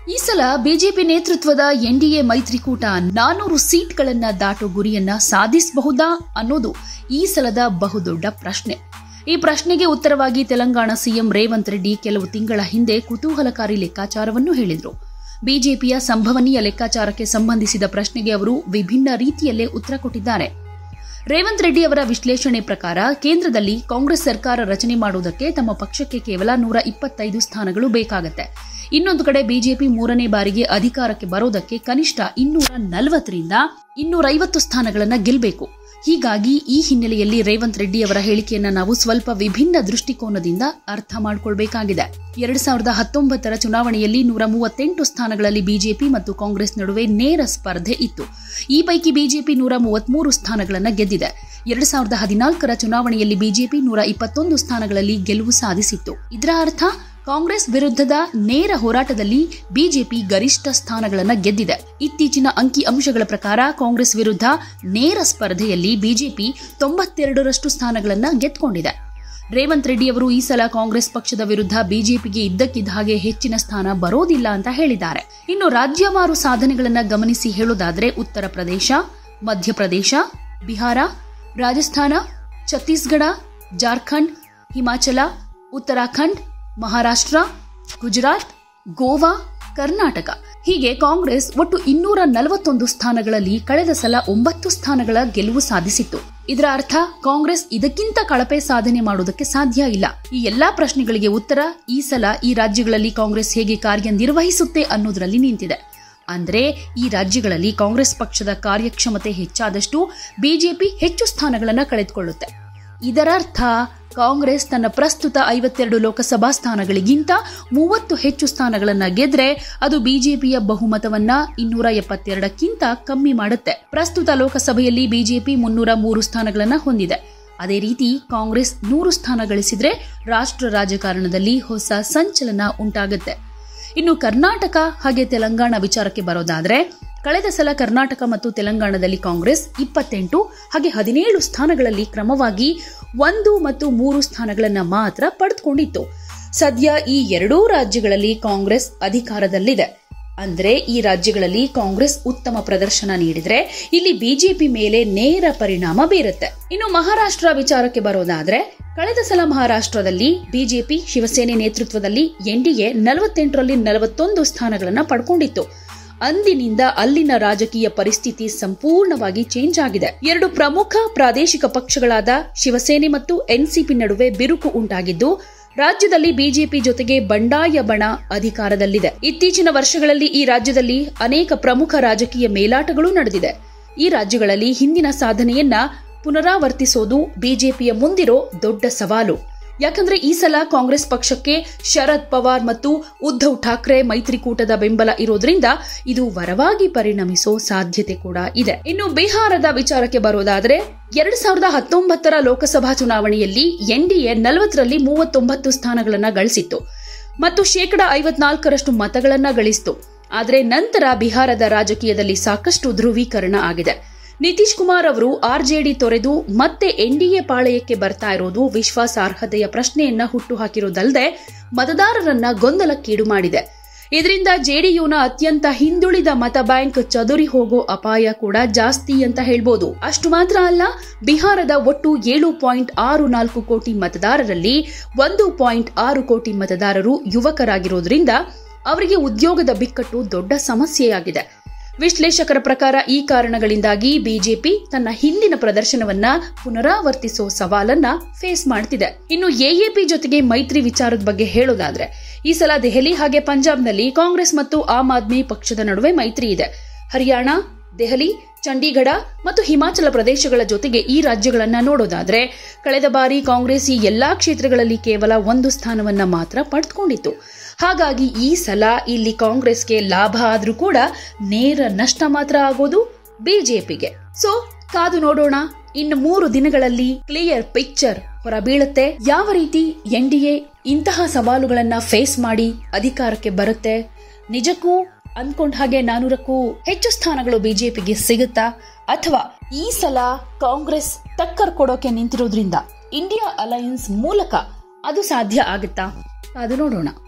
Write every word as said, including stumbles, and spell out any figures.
ಈ ಸಲ ಬಿಜೆಪಿ ನೇತೃತ್ವದ ಎನ್ಡಿಎ ಮೈತ್ರಿಕೂಟ ನಾನೂರು ಸೀಟ್ಗಳನ್ನ ದಾಟೋ ಗುರಿಯನ್ನ ಸಾಧಿಸಬಹುದಾ ಅನ್ನೋದು ಈ ಸಲದ ಬಹುದೊಡ್ಡ ಪ್ರಶ್ನೆ. ಈ ಪ್ರಶ್ನೆಗೆ ಉತ್ತರವಾಗಿ ತೆಲಂಗಾಣ ಸಿಎಂ ರೇವಂತ್ ರೆಡ್ಡಿ ಕೆಲವು ತಿಂಗಳ ಹಿಂದೆ ಕುತೂಹಲಕಾರಿ ಲೆಕ್ಕಾಚಾರವನ್ನು ಹೇಳಿದರು. ಬಿಜೆಪಿಯ ಸಂಭವನೀಯ ಲೆಕ್ಕಾಚಾರಕ್ಕೆ ಸಂಬಂಧಿಸಿದ ಪ್ರಶ್ನೆಗೆ ಅವರು ವಿಭಿನ್ನ ರೀತಿಯಲ್ಲೇ ಉತ್ತರ ಕೊಟ್ಟಿದ್ದಾರೆ. ರೇವಂತ್ ರೆಡ್ಡಿ ಅವರ ವಿಶ್ಲೇಷಣೆ ಪ್ರಕಾರ ಕೇಂದ್ರದಲ್ಲಿ ಕಾಂಗ್ರೆಸ್ ಸರ್ಕಾರ ರಚನೆ ಮಾಡುವುದಕ್ಕೆ ತಮ್ಮ ಪಕ್ಷಕ್ಕೆ ಕೇವಲ ನೂರ ಇಪ್ಪತ್ತೈದು ಸ್ಥಾನಗಳು ಬೇಕಾಗುತ್ತೆ. ಇನ್ನೊಂದು ಕಡೆ ಬಿಜೆಪಿ ಮೂರನೇ ಬಾರಿಗೆ ಅಧಿಕಾರಕ್ಕೆ ಬರೋದಕ್ಕೆ ಕನಿಷ್ಠ ಇನ್ನೂರ ನಲವತ್ತರಿಂದ ಇನ್ನೂರೈವತ್ತು ಸ್ಥಾನಗಳನ್ನು ಗೆಲ್ಲಬೇಕು. ಹೀಗಾಗಿ ಈ ಹಿನ್ನೆಲೆಯಲ್ಲಿ ರೇವಂತ್ ರೆಡ್ಡಿ ಅವರ ಹೇಳಿಕೆಯನ್ನ ನಾವು ಸ್ವಲ್ಪ ವಿಭಿನ್ನ ದೃಷ್ಟಿಕೋನದಿಂದ ಅರ್ಥ ಮಾಡಿಕೊಳ್ಬೇಕಾಗಿದೆ. ಎರಡ್ ಸಾವಿರದ ಹತ್ತೊಂಬತ್ತರ ಚುನಾವಣೆಯಲ್ಲಿ ನೂರ ಮೂವತ್ತೆಂಟು ಸ್ಥಾನಗಳಲ್ಲಿ ಬಿಜೆಪಿ ಮತ್ತು ಕಾಂಗ್ರೆಸ್ ನಡುವೆ ನೇರ ಸ್ಪರ್ಧೆ ಇತ್ತು. ಈ ಪೈಕಿ ಬಿಜೆಪಿ ನೂರ ಮೂವತ್ಮೂರು ಸ್ಥಾನಗಳನ್ನು ಗೆದ್ದಿದೆ. ಎರಡ್ ಸಾವಿರದ ಹದಿನಾಲ್ಕರ ಚುನಾವಣೆಯಲ್ಲಿ ಬಿಜೆಪಿ ನೂರ ಇಪ್ಪತ್ತೊಂದು ಸ್ಥಾನಗಳಲ್ಲಿ ಗೆಲುವು ಸಾಧಿಸಿತ್ತು. ಇದರ ಅರ್ಥ ಕಾಂಗ್ರೆಸ್ ವಿರುದ್ಧದ ನೇರ ಹೋರಾಟದಲ್ಲಿ ಬಿಜೆಪಿ ಗರಿಷ್ಠ ಸ್ಥಾನಗಳನ್ನು ಗೆದ್ದಿದೆ. ಇತ್ತೀಚಿನ ಅಂಕಿ ಅಂಶಗಳ ಪ್ರಕಾರ ಕಾಂಗ್ರೆಸ್ ವಿರುದ್ಧ ನೇರ ಸ್ಪರ್ಧೆಯಲ್ಲಿ ಬಿಜೆಪಿ ತೊಂಬತ್ತೆರಡರಷ್ಟು ಸ್ಥಾನಗಳನ್ನು ಗೆದ್ದುಕೊಂಡಿದೆ. ರೇವಂತ್ ರೆಡ್ಡಿ ಅವರು ಈ ಸಲ ಕಾಂಗ್ರೆಸ್ ಪಕ್ಷದ ವಿರುದ್ಧ ಬಿಜೆಪಿಗೆ ಇದ್ದಕ್ಕಿದ್ದ ಹಾಗೆ ಹೆಚ್ಚಿನ ಸ್ಥಾನ ಬರೋದಿಲ್ಲ ಅಂತ ಹೇಳಿದ್ದಾರೆ. ಇನ್ನು ರಾಜ್ಯವಾರು ಸಾಧನೆಗಳನ್ನು ಗಮನಿಸಿ ಹೇಳೋದಾದ್ರೆ ಉತ್ತರ ಪ್ರದೇಶ, ಮಧ್ಯಪ್ರದೇಶ, ಬಿಹಾರ, ರಾಜಸ್ಥಾನ, ಛತ್ತೀಸ್ಗಢ, ಜಾರ್ಖಂಡ್, ಹಿಮಾಚಲ, ಉತ್ತರಾಖಂಡ್, ಮಹಾರಾಷ್ಟ್ರ, ಗುಜರಾತ್, ಗೋವಾ, ಕರ್ನಾಟಕ ಹೀಗೆ ಕಾಂಗ್ರೆಸ್ ಒಟ್ಟು ಇನ್ನೂರ ನಲವತ್ತೊಂದು ಸ್ಥಾನಗಳಲ್ಲಿ ಕಳೆದ ಸಲ ಒಂಬತ್ತು ಸ್ಥಾನಗಳ ಗೆಲುವು ಸಾಧಿಸಿತ್ತು. ಇದರ ಅರ್ಥ ಕಾಂಗ್ರೆಸ್ ಇದಕ್ಕಿಂತ ಕಳಪೆ ಸಾಧನೆ ಮಾಡುವುದಕ್ಕೆ ಸಾಧ್ಯ ಇಲ್ಲ. ಈ ಎಲ್ಲಾ ಪ್ರಶ್ನೆಗಳಿಗೆ ಉತ್ತರ ಈ ಸಲ ಈ ರಾಜ್ಯಗಳಲ್ಲಿ ಕಾಂಗ್ರೆಸ್ ಹೇಗೆ ಕಾರ್ಯನಿರ್ವಹಿಸುತ್ತೆ ಅನ್ನೋದರಲ್ಲಿ ನಿಂತಿದೆ. ಅಂದ್ರೆ ಈ ರಾಜ್ಯಗಳಲ್ಲಿ ಕಾಂಗ್ರೆಸ್ ಪಕ್ಷದ ಕಾರ್ಯಕ್ಷಮತೆ ಹೆಚ್ಚಾದಷ್ಟು ಬಿಜೆಪಿ ಹೆಚ್ಚು ಸ್ಥಾನಗಳನ್ನು ಕಳೆದುಕೊಳ್ಳುತ್ತೆ. ಇದರರ್ಥ ಕಾಂಗ್ರೆಸ್ ತನ್ನ ಪ್ರಸ್ತುತ ಐವತ್ತೆರಡು ಲೋಕಸಭಾ ಸ್ಥಾನಗಳಿಗಿಂತ ಮೂವತ್ತು ಹೆಚ್ಚು ಸ್ಥಾನಗಳನ್ನು ಗೆದ್ರೆ ಅದು ಬಿಜೆಪಿಯ ಬಹುಮತವನ್ನ ಇನ್ನೂರ ಎಪ್ಪತ್ತೆರಡಕ್ಕಿಂತ ಕಮ್ಮಿ ಮಾಡುತ್ತೆ. ಪ್ರಸ್ತುತ ಲೋಕಸಭೆಯಲ್ಲಿ ಬಿಜೆಪಿ ಮುನ್ನೂರ ಮೂರು ಸ್ಥಾನಗಳನ್ನು ಹೊಂದಿದೆ. ಅದೇ ರೀತಿ ಕಾಂಗ್ರೆಸ್ ನೂರು ಸ್ಥಾನ ಗಳಿಸಿದ್ರೆ ರಾಷ್ಟ್ರ ರಾಜಕಾರಣದಲ್ಲಿ ಹೊಸ ಸಂಚಲನ ಉಂಟಾಗುತ್ತೆ. ಇನ್ನು ಕರ್ನಾಟಕ ಹಾಗೆ ತೆಲಂಗಾಣ ವಿಚಾರಕ್ಕೆ ಬರೋದಾದ್ರೆ ಕಳೆದ ಸಲ ಕರ್ನಾಟಕ ಮತ್ತು ತೆಲಂಗಾಣದಲ್ಲಿ ಕಾಂಗ್ರೆಸ್ ಇಪ್ಪತ್ತೆಂಟು ಹಾಗೆ ಹದಿನೇಳು ಸ್ಥಾನಗಳಲ್ಲಿ ಕ್ರಮವಾಗಿ ಒಂದು ಮತ್ತು ಮೂರು ಸ್ಥಾನಗಳನ್ನು ಮಾತ್ರ ಪಡೆದುಕೊಂಡಿತ್ತು. ಸದ್ಯ ಈ ಎರಡೂ ರಾಜ್ಯಗಳಲ್ಲಿ ಕಾಂಗ್ರೆಸ್ ಅಧಿಕಾರದಲ್ಲಿದೆ. ಅಂದ್ರೆ ಈ ರಾಜ್ಯಗಳಲ್ಲಿ ಕಾಂಗ್ರೆಸ್ ಉತ್ತಮ ಪ್ರದರ್ಶನ ನೀಡಿದ್ರೆ ಇಲ್ಲಿ ಬಿಜೆಪಿ ಮೇಲೆ ನೇರ ಪರಿಣಾಮ ಬೀರುತ್ತೆ. ಇನ್ನು ಮಹಾರಾಷ್ಟ್ರ ವಿಚಾರಕ್ಕೆ ಬರೋದಾದ್ರೆ ಕಳೆದ ಸಲ ಮಹಾರಾಷ್ಟ್ರದಲ್ಲಿ ಬಿಜೆಪಿ ಶಿವಸೇನೆ ನೇತೃತ್ವದಲ್ಲಿ ಎನ್ಡಿಎ ನಲವತ್ತೆಂಟರಲ್ಲಿ ನಲವತ್ತೊಂದು ಸ್ಥಾನಗಳನ್ನು ಪಡ್ಕೊಂಡಿತ್ತು. ಅಂದಿನಿಂದ ಅಲ್ಲಿನ ರಾಜಕೀಯ ಪರಿಸ್ಥಿತಿ ಸಂಪೂರ್ಣವಾಗಿ ಚೇಂಜ್ ಆಗಿದೆ. ಎರಡು ಪ್ರಮುಖ ಪ್ರಾದೇಶಿಕ ಪಕ್ಷಗಳಾದ ಶಿವಸೇನೆ ಮತ್ತು ಎನ್ಸಿಪಿ ನಡುವೆ ಬಿರುಕು ಉಂಟಾಗಿದ್ದು ರಾಜ್ಯದಲ್ಲಿ ಬಿಜೆಪಿ ಜೊತೆಗೆ ಬಂಡಾಯ ಬಣ ಅಧಿಕಾರದಲ್ಲಿದೆ. ಇತ್ತೀಚಿನ ವರ್ಷಗಳಲ್ಲಿ ಈ ರಾಜ್ಯದಲ್ಲಿ ಅನೇಕ ಪ್ರಮುಖ ರಾಜಕೀಯ ಮೇಲಾಟಗಳು ನಡೆದಿದೆ. ಈ ರಾಜ್ಯಗಳಲ್ಲಿ ಹಿಂದಿನ ಸಾಧನೆಯನ್ನ ಪುನರಾವರ್ತಿಸೋದು ಬಿಜೆಪಿಯ ಮುಂದಿರೋ ದೊಡ್ಡ ಸವಾಲು. ಯಾಕಂದ್ರೆ ಈ ಸಲ ಕಾಂಗ್ರೆಸ್ ಪಕ್ಷಕ್ಕೆ ಶರದ್ ಪವಾರ್ ಮತ್ತು ಉದ್ಧವ್ ಠಾಕ್ರೆ ಮೈತ್ರಿಕೂಟದ ಬೆಂಬಲ ಇರೋದ್ರಿಂದ ಇದು ವರವಾಗಿ ಪರಿಣಮಿಸೋ ಸಾಧ್ಯತೆ ಕೂಡ ಇದೆ. ಇನ್ನು ಬಿಹಾರದ ವಿಚಾರಕ್ಕೆ ಬರೋದಾದ್ರೆ ಎರಡ್ ಸಾವಿರದ ಹತ್ತೊಂಬತ್ತರ ಲೋಕಸಭಾ ಚುನಾವಣೆಯಲ್ಲಿ ಎನ್ಡಿಎ ನಲವತ್ತರಲ್ಲಿ ಮೂವತ್ತೊಂಬತ್ತು ಸ್ಥಾನಗಳನ್ನ ಗಳಿಸಿತ್ತು ಮತ್ತು ಶೇಕಡ ಐವತ್ನಾಲ್ಕರಷ್ಟು ಮತಗಳನ್ನ ಗಳಿಸಿತು. ಆದರೆ ನಂತರ ಬಿಹಾರದ ರಾಜಕೀಯದಲ್ಲಿ ಸಾಕಷ್ಟು ಧ್ರುವೀಕರಣ ಆಗಿದೆ. ನಿತೀಶ್ ಕುಮಾರ್ ಅವರು ಆರ್ಜೆಡಿ ತೊರೆದು ಮತ್ತೆ ಎನ್ಡಿಎ ಪಾಳೆಯಕ್ಕೆ ಬರ್ತಾ ಇರೋದು ವಿಶ್ವಾಸಾರ್ಹತೆಯ ಪ್ರಶ್ನೆಯನ್ನ ಹುಟ್ಟುಹಾಕಿರೋದಲ್ಲದೆ ಮತದಾರರನ್ನ ಗೊಂದಲಕ್ಕೀಡು ಮಾಡಿದೆ. ಇದರಿಂದ ಜೆಡಿಯುನ ಅತ್ಯಂತ ಹಿಂದುಳಿದ ಮತ ಬ್ಯಾಂಕ್ ಚದುರಿ ಹೋಗೋ ಅಪಾಯ ಕೂಡ ಜಾಸ್ತಿ ಅಂತ ಹೇಳ್ಬೋದು. ಅಷ್ಟು ಮಾತ್ರ ಅಲ್ಲ, ಬಿಹಾರದ ಒಟ್ಟು ಏಳು ಪಾಯಿಂಟ್ ಆರು ನಾಲ್ಕು ಕೋಟಿ ಮತದಾರರಲ್ಲಿ ಒಂದು ಪಾಯಿಂಟ್ ಆರು ಕೋಟಿ ಮತದಾರರು ಯುವಕರಾಗಿರೋದ್ರಿಂದ ಅವರಿಗೆ ಉದ್ಯೋಗದ ಬಿಕ್ಕಟ್ಟು ದೊಡ್ಡ ಸಮಸ್ಯೆಯಾಗಿದೆ. ವಿಶ್ಲೇಷಕರ ಪ್ರಕಾರ ಈ ಕಾರಣಗಳಿಂದಾಗಿ ಬಿಜೆಪಿ ತನ್ನ ಹಿಂದಿನ ಪ್ರದರ್ಶನವನ್ನ ಪುನರಾವರ್ತಿಸೋ ಸವಾಲನ್ನ ಫೇಸ್ ಮಾಡ್ತಿದೆ. ಇನ್ನು ಎಎಪಿ ಜೊತೆಗೆ ಮೈತ್ರಿ ವಿಚಾರದ ಬಗ್ಗೆ ಹೇಳೋದಾದ್ರೆ ಈ ಸಲ ದೆಹಲಿ ಹಾಗೆ ಪಂಜಾಬ್ನಲ್ಲಿ ಕಾಂಗ್ರೆಸ್ ಮತ್ತು ಆಮ್ ಆದ್ಮಿ ಪಕ್ಷದ ನಡುವೆ ಮೈತ್ರಿ ಇದೆ. ಹರಿಯಾಣ, ದೆಹಲಿ, ಚಂಡೀಗಢ ಮತ್ತು ಹಿಮಾಚಲ ಪ್ರದೇಶಗಳ ಜೊತೆಗೆ ಈ ರಾಜ್ಯಗಳನ್ನ ನೋಡೋದಾದ್ರೆ ಕಳೆದ ಬಾರಿ ಕಾಂಗ್ರೆಸ್ ಈ ಎಲ್ಲಾ ಕ್ಷೇತ್ರಗಳಲ್ಲಿ ಕೇವಲ ಒಂದು ಸ್ಥಾನವನ್ನ ಮಾತ್ರ ಪಡೆದುಕೊಂಡಿತ್ತು. ಹಾಗಾಗಿ ಈ ಸಲ ಇಲ್ಲಿ ಕಾಂಗ್ರೆಸ್ಗೆ ಲಾಭ ಆದ್ರೂ ಕೂಡ ನೇರ ನಷ್ಟ ಮಾತ್ರ ಆಗೋದು ಬಿಜೆಪಿಗೆ. ಸೊ ಕಾದು ನೋಡೋಣ. ಇನ್ನು ಮೂರು ದಿನಗಳಲ್ಲಿ ಕ್ಲಿಯರ್ ಪಿಕ್ಚರ್ ಹೊರಬೀಳುತ್ತೆ. ಯಾವ ರೀತಿ ಎನ್ಡಿಎ ಇಂತಹ ಸವಾಲುಗಳನ್ನ ಫೇಸ್ ಮಾಡಿ ಅಧಿಕಾರಕ್ಕೆ ಬರುತ್ತೆ, ನಿಜಕ್ಕೂ ಅನ್ಕೊಂಡ ಹಾಗೆ ನಾನೂರಕ್ಕೂ ಹೆಚ್ಚು ಸ್ಥಾನಗಳು ಬಿಜೆಪಿಗೆ ಸಿಗುತ್ತಾ, ಅಥವಾ ಈ ಸಲ ಕಾಂಗ್ರೆಸ್ ಟಕ್ಕರ್ ಕೊಡೋಕೆ ನಿಂತಿರೋದ್ರಿಂದ ಇಂಡಿಯಾ ಅಲಯನ್ಸ್ ಮೂಲಕ ಅದು ಸಾಧ್ಯ ಆಗುತ್ತಾ? ಅದು ನೋಡೋಣ.